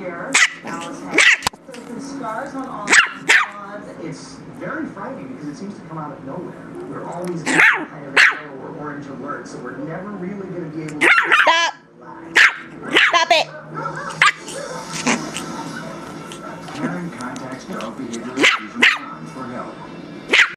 here. Alice has the scars on all the It's very frightening because it seems to come out of nowhere. We're always getting kind of a yellow or orange alert, so we're never really going to be able to Stop! Stop it! Karen contacts dog behavior.